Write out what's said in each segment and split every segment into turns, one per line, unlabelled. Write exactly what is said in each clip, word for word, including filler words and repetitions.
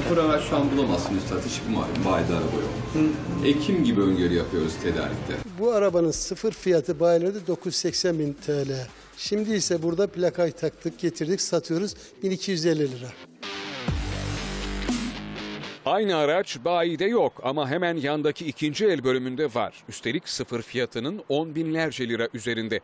Sıfır araç şu an bulamazsın üstad. Hiçbir malum bayide araba yok. Hı. Ekim gibi öngörü yapıyoruz tedarikte.
Bu arabanın sıfır fiyatı bayilerde dokuz yüz seksen bin T L. Şimdi ise burada plakayı taktık, getirdik, satıyoruz bin iki yüz elli lira.
Aynı araç bayide yok ama hemen yandaki ikinci el bölümünde var. Üstelik sıfır fiyatının on binlerce lira üzerinde.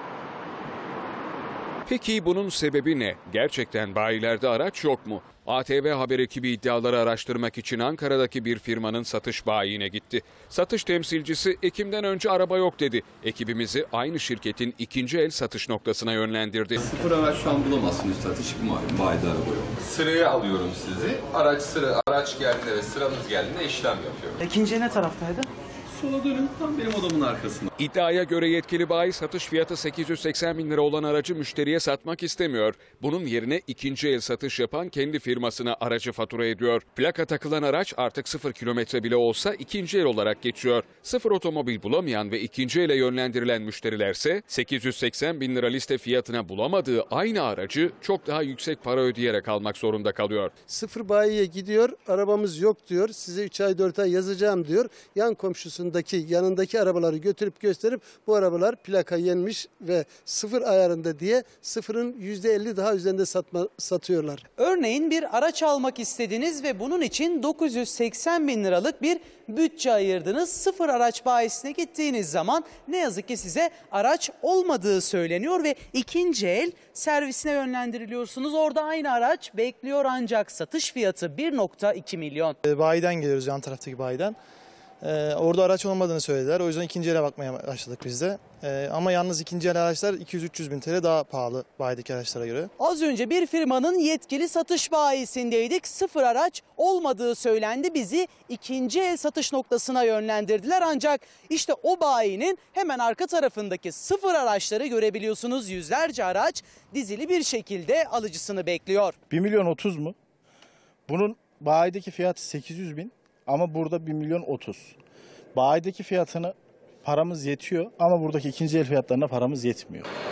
Peki bunun sebebi ne? Gerçekten bayilerde araç yok mu? A T V Haber ekibi iddiaları araştırmak için Ankara'daki bir firmanın satış bayiine gitti. Satış temsilcisi Ekim'den önce araba yok dedi. Ekibimizi aynı şirketin ikinci el satış noktasına yönlendirdi.
Sıfır araç şu an bulamazsın üstad. Hiçbir malum bayide araba yok. Sıraya alıyorum sizi. Araç sıra araç geldiğinde ve sıranız geldiğinde işlem yapıyorum.
İkinci ne taraftaydı?
Sola dönün, tam benim odamın arkasında.
İddiaya göre yetkili bayi satış fiyatı sekiz yüz seksen bin lira olan aracı müşteriye satmak istemiyor. Bunun yerine ikinci el satış yapan kendi firmasına aracı fatura ediyor. Plaka takılan araç artık sıfır kilometre bile olsa ikinci el olarak geçiyor. Sıfır otomobil bulamayan ve ikinci ele yönlendirilen müşterilerse sekiz yüz seksen bin lira liste fiyatına bulamadığı aynı aracı çok daha yüksek para ödeyerek almak zorunda kalıyor.
Sıfır bayiye gidiyor, arabamız yok diyor, size üç ay dört ay yazacağım diyor. Yan komşusunda yanındaki arabaları götürüp gösterip bu arabalar plaka yenmiş ve sıfır ayarında diye sıfırın yüzde elli daha üzerinde satma, satıyorlar.
Örneğin bir araç almak istediniz ve bunun için dokuz yüz seksen bin liralık bir bütçe ayırdınız. Sıfır araç bayisine gittiğiniz zaman ne yazık ki size araç olmadığı söyleniyor ve ikinci el servisine yönlendiriliyorsunuz. Orada aynı araç bekliyor ancak satış fiyatı bir nokta iki milyon.
Bayiden geliyoruz, yan taraftaki bayiden. Ee, orada araç olmadığını söylediler. O yüzden ikinci ele bakmaya başladık biz de. Ee, ama yalnız ikinci el araçlar iki yüz üç yüz bin T L daha pahalı bayideki araçlara göre.
Az önce bir firmanın yetkili satış bayisindeydik. Sıfır araç olmadığı söylendi. Bizi ikinci el satış noktasına yönlendirdiler. Ancak işte o bayinin hemen arka tarafındaki sıfır araçları görebiliyorsunuz. Yüzlerce araç dizili bir şekilde alıcısını bekliyor.
bir milyon otuz mu? Bunun bayideki fiyatı sekiz yüz bin. Ama burada bir milyon otuz. Bayideki fiyatını paramız yetiyor ama buradaki ikinci el fiyatlarına paramız yetmiyor.